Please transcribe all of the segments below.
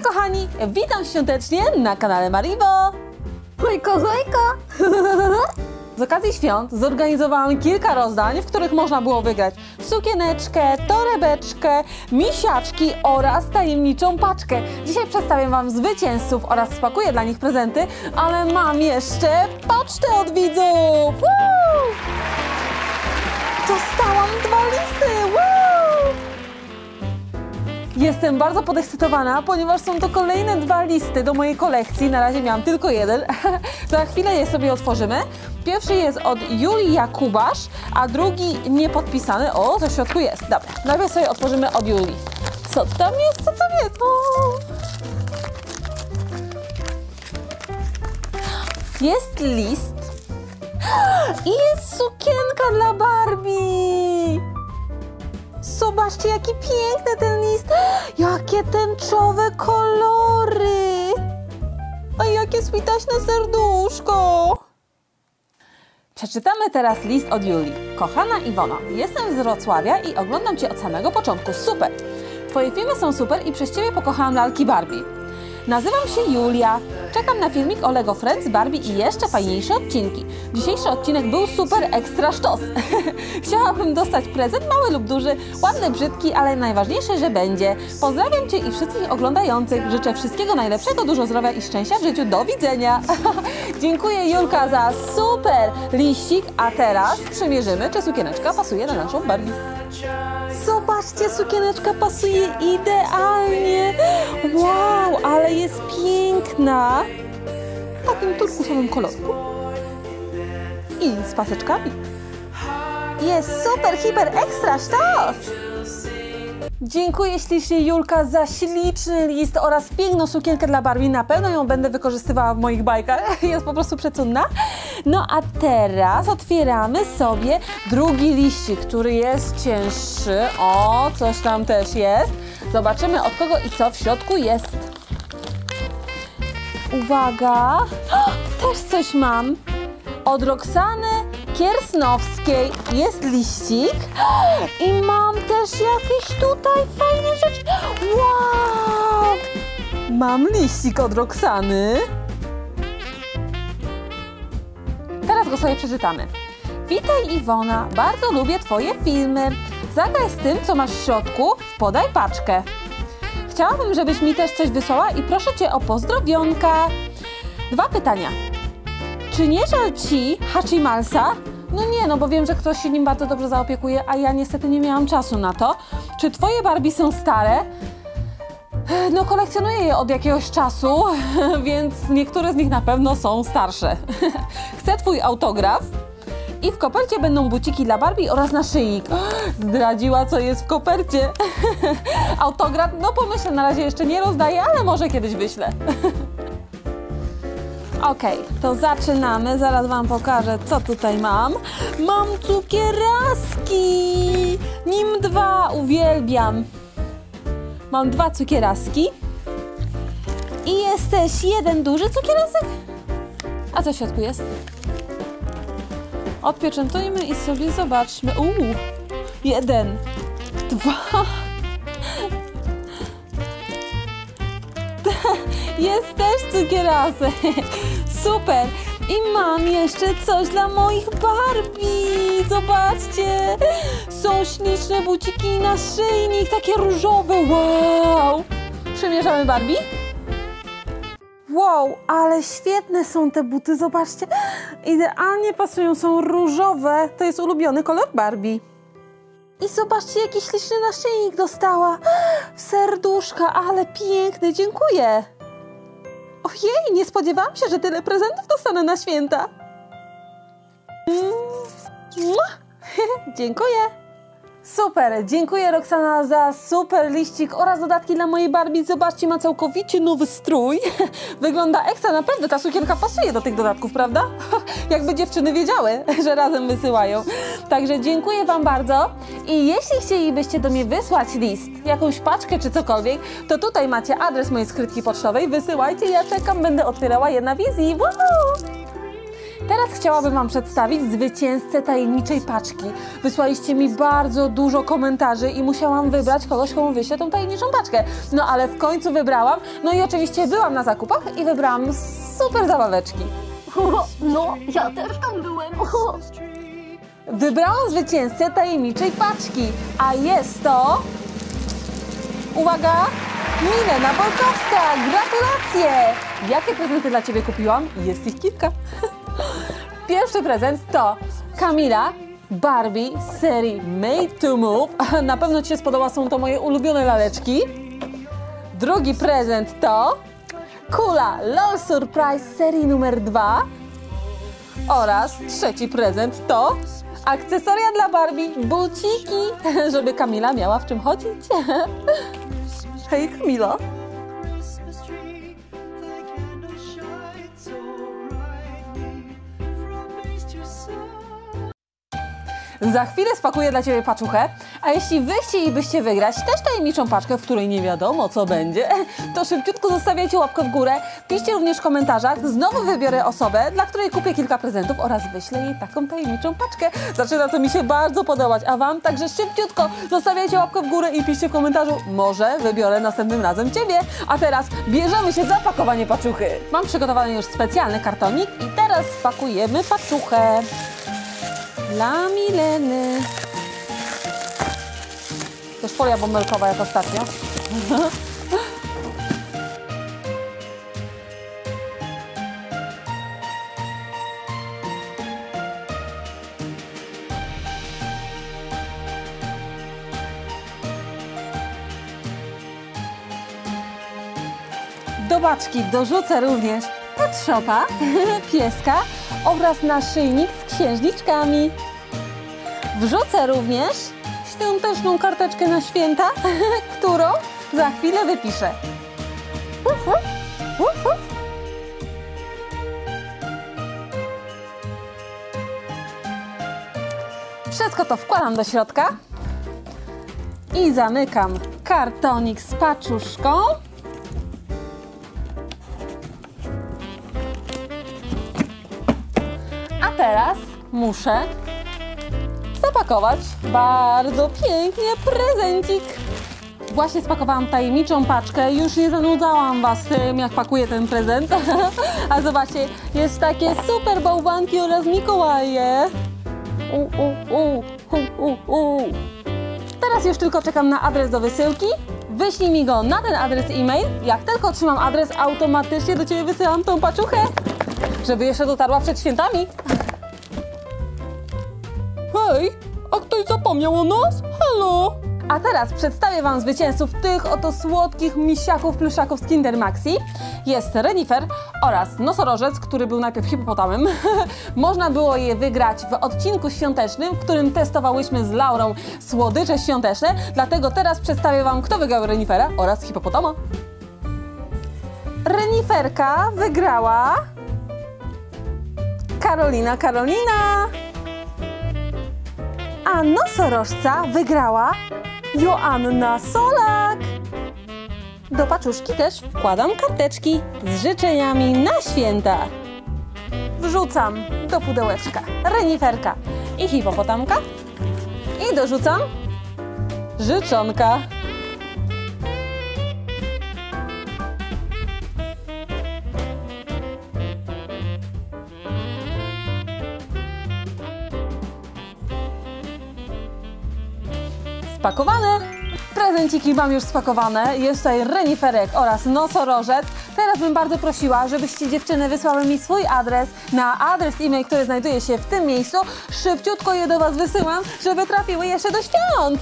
Hejka kochani, witam świątecznie na kanale Maribo. Hejka, hejka. Z okazji świąt zorganizowałam kilka rozdań, w których można było wygrać sukieneczkę, torebeczkę, misiaczki oraz tajemniczą paczkę. Dzisiaj przedstawię Wam zwycięzców oraz spakuję dla nich prezenty, ale mam jeszcze pocztę od widzów. Woo! Dostałam 2 listy. Woo! Jestem bardzo podekscytowana, ponieważ są to kolejne 2 listy do mojej kolekcji. Na razie miałam tylko 1. Za chwilę je sobie otworzymy. Pierwszy jest od Julii Jakubasz, a drugi niepodpisany. O, to w środku jest. Dobra, najpierw sobie otworzymy od Julii. Co tam jest? Co tam jest? O! Jest list i jest sukienka dla Barbie. Zobaczcie, jaki piękny ten list. Jakie tęczowe kolory. A jakie switaśne serduszko. Przeczytamy teraz list od Julii. Kochana Iwono, jestem z Wrocławia i oglądam Cię od samego początku. Super. Twoje filmy są super i przez Ciebie pokochałam lalki Barbie. Nazywam się Julia. Czekam na filmik o Lego Friends, Barbie i jeszcze fajniejsze odcinki. Dzisiejszy odcinek był super ekstra sztos. Chciałabym dostać prezent, mały lub duży, ładny, brzydki, ale najważniejsze, że będzie. Pozdrawiam Cię i wszystkich oglądających. Życzę wszystkiego najlepszego, dużo zdrowia i szczęścia w życiu. Do widzenia. Dziękuję Julka za super liścik, a teraz przymierzymy, czy sukieneczka pasuje na naszą Barbie. Zobaczcie, sukieneczka pasuje idealnie. Wow, ale jest piękna. W takim turkuszowym kolorku. I z paseczkami. Jest super, hiper, ekstra sztos. Dziękuję ślicznie Julka za śliczny list oraz piękną sukienkę dla Barbie. Na pewno ją będę wykorzystywała w moich bajkach. Jest po prostu przecudna. No a teraz otwieramy sobie drugi liścik, który jest cięższy. O, coś tam też jest. Zobaczymy od kogo i co w środku jest. Uwaga. O, też coś mam. Od Roxany Kiersnowskiej jest liścik i mam też jakieś tutaj fajne rzeczy. Wow! Mam liścik od Roxany. Teraz go sobie przeczytamy. Witaj Iwona, bardzo lubię Twoje filmy. Zagraj z tym, co masz w środku, podaj paczkę. Chciałabym, żebyś mi też coś wysłała i proszę Cię o pozdrowionka. 2 pytania. Czy nie żal Ci Hachimalsa? No nie, no bo wiem, że ktoś się nim bardzo dobrze zaopiekuje, a ja niestety nie miałam czasu na to. Czy Twoje Barbie są stare? No kolekcjonuję je od jakiegoś czasu, więc niektóre z nich na pewno są starsze. Chcę Twój autograf i w kopercie będą buciki dla Barbie oraz naszyjnik. Zdradziła, co jest w kopercie. Autograf, no pomyślę, na razie jeszcze nie rozdaję, ale może kiedyś wyślę. Okej, to zaczynamy. Zaraz Wam pokażę, co tutaj mam. Mam cukieraski. Nim 2, uwielbiam. Mam 2 cukieraski. I jest też 1 duży cukierasek. A co w środku jest? Odpieczętujmy i sobie zobaczmy. 1, 2. Jest też cukierasek. Super. I mam jeszcze coś dla moich Barbie. Zobaczcie. Są śliczne buciki i naszyjnik. Takie różowe. Wow. Przymierzamy Barbie? Wow, ale świetne są te buty. Zobaczcie. Idealnie pasują. Są różowe. To jest ulubiony kolor Barbie. I zobaczcie, jaki śliczny naszyjnik dostała. W serduszka, ale piękny. Dziękuję. Ojej, nie spodziewałam się, że tyle prezentów dostanę na święta. Dziękuję. Super, dziękuję Roxana za super liścik oraz dodatki dla mojej Barbie. Zobaczcie, ma całkowicie nowy strój. Wygląda ekstra, naprawdę ta sukienka pasuje do tych dodatków, prawda? Jakby dziewczyny wiedziały, że razem wysyłają. Także dziękuję Wam bardzo i jeśli chcielibyście do mnie wysłać list, jakąś paczkę czy cokolwiek, to tutaj macie adres mojej skrytki pocztowej. Wysyłajcie, ja czekam, będę otwierała je na wizji. Woohoo! Teraz chciałabym Wam przedstawić zwycięzcę tajemniczej paczki. Wysłaliście mi bardzo dużo komentarzy i musiałam wybrać kogoś, komu wyślę tą tajemniczą paczkę. No ale w końcu wybrałam. No i oczywiście byłam na zakupach i wybrałam super zabaweczki. No, ja też tam byłem. Wybrałam zwycięzcę tajemniczej paczki, a jest to... Uwaga! Milena Bolkowska! Gratulacje! Jakie prezenty dla Ciebie kupiłam? Jest ich kilka. Pierwszy prezent to Kamila Barbie z serii Made to Move. Na pewno Ci się spodoba, są to moje ulubione laleczki. Drugi prezent to Kula LOL Surprise z serii numer 2. Oraz trzeci prezent to akcesoria dla Barbie, buciki, żeby Kamila miała w czym chodzić. Hej Kamila! Za chwilę spakuję dla Ciebie paczuchę, a jeśli Wy chcielibyście wygrać też tajemniczą paczkę, w której nie wiadomo co będzie, to szybciutko zostawiajcie łapkę w górę, piszcie również w komentarzach, znowu wybiorę osobę, dla której kupię kilka prezentów oraz wyślę jej taką tajemniczą paczkę. Zaczyna to mi się bardzo podobać, a Wam? Także szybciutko zostawiajcie łapkę w górę i piszcie w komentarzu, może wybiorę następnym razem Ciebie. A teraz bierzemy się za pakowanie paczuchy. Mam przygotowany już specjalny kartonik i teraz spakujemy paczuchę. Dla Mileny. Też folia bąbelkowa jak ostatnio. Do paczki dorzucę również Pet Shopa, pieska oraz naszyjnik z księżniczkami. Wrzucę również świąteczną karteczkę na święta, którą za chwilę wypiszę. Wszystko to wkładam do środka i zamykam kartonik z paczuszką. A teraz muszę zapakować bardzo pięknie prezencik. Właśnie spakowałam tajemniczą paczkę, już nie zanudzałam Was tym, jak pakuję ten prezent. A zobaczcie, jest takie super bałwanki oraz Mikołaje. Teraz już tylko czekam na adres do wysyłki. Wyślij mi go na ten adres e-mail. Jak tylko otrzymam adres, automatycznie do Ciebie wysyłam tą paczuchę, żeby jeszcze dotarła przed świętami. Hej, a ktoś zapomniał o nas? Halo! A teraz przedstawię Wam zwycięzców tych oto słodkich misiaków, pluszaków z Kinder Maxi. Jest Renifer oraz nosorożec, który był najpierw hipopotamem. Można było je wygrać w odcinku świątecznym, w którym testowałyśmy z Laurą słodycze świąteczne. Dlatego teraz przedstawię Wam, kto wygrał Renifera oraz hipopotama. Reniferka wygrała Karolina. A nosorożca wygrała Joanna Solak. Do paczuszki też wkładam karteczki z życzeniami na święta. Wrzucam do pudełeczka Reniferka i hipopotamka i dorzucam życzonka. Spakowane. Prezenciki mam już spakowane. Jest tutaj Reniferek oraz nosorożec. Teraz bym bardzo prosiła, żebyście dziewczyny wysłały mi swój adres na adres e-mail, który znajduje się w tym miejscu. Szybciutko je do Was wysyłam, żeby trafiły jeszcze do świąt.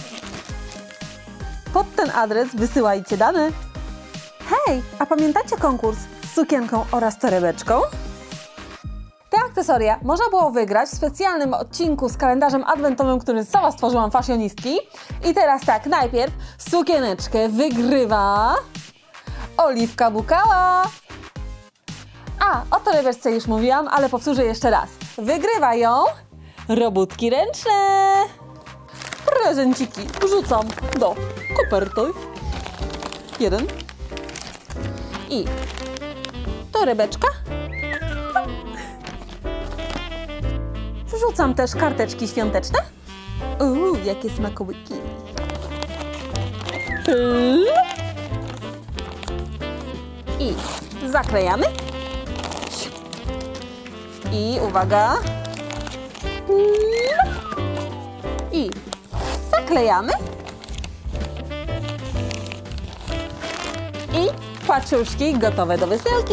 Pod ten adres wysyłajcie dane. Hej, a pamiętacie konkurs z sukienką oraz torebeczką? Te akcesoria można było wygrać w specjalnym odcinku z kalendarzem adwentowym, który sama stworzyłam fashionistki. I teraz tak, najpierw sukieneczkę wygrywa Oliwka Bukała. A, o torebeczce już mówiłam, ale powtórzę jeszcze raz. Wygrywa ją robótki ręczne. Prezenciki wrzucam do koperty. Jeden. I torebeczka. wrzucam też karteczki świąteczne. Jakie smakołyki. I zaklejamy. I uwaga. I zaklejamy. I paczuszki gotowe do wysyłki.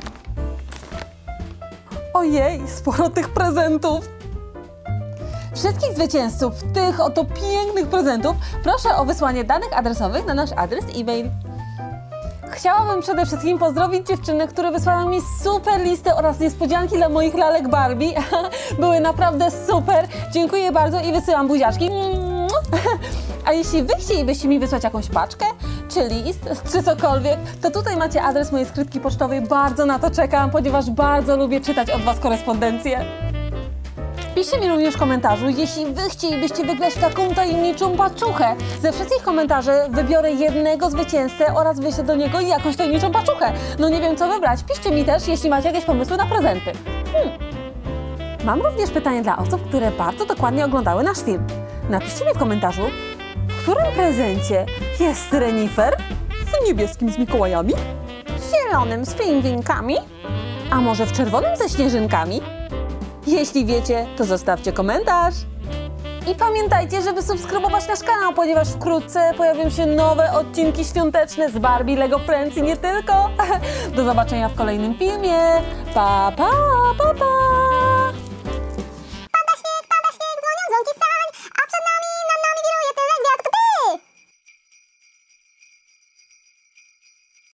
Ojej, sporo tych prezentów. Wszystkich zwycięzców tych oto pięknych prezentów proszę o wysłanie danych adresowych na nasz adres e-mail. Chciałabym przede wszystkim pozdrowić dziewczyny, które wysłały mi super listy oraz niespodzianki dla moich lalek Barbie. Były naprawdę super. Dziękuję bardzo i wysyłam buziaczki. A jeśli wy chcielibyście mi wysłać jakąś paczkę, czy list, czy cokolwiek, to tutaj macie adres mojej skrytki pocztowej. Bardzo na to czekam, ponieważ bardzo lubię czytać od was korespondencję. Piszcie mi również w komentarzu, jeśli wy chcielibyście wygrać taką tajemniczą paczuchę. Ze wszystkich komentarzy wybiorę jednego zwycięzcę oraz wyślę do niego jakąś tajemniczą paczuchę. No nie wiem co wybrać. Piszcie mi też, jeśli macie jakieś pomysły na prezenty. Mam również pytanie dla osób, które bardzo dokładnie oglądały nasz film. Napiszcie mi w komentarzu, w którym prezencie jest renifer? W niebieskim z Mikołajami? Zielonym z pingwinkami? A może w czerwonym ze śnieżynkami? Jeśli wiecie, to zostawcie komentarz. I pamiętajcie, żeby subskrybować nasz kanał, ponieważ wkrótce pojawią się nowe odcinki świąteczne z Barbie, Lego Friends i nie tylko. Do zobaczenia w kolejnym filmie. Pa, pa, pa, pa!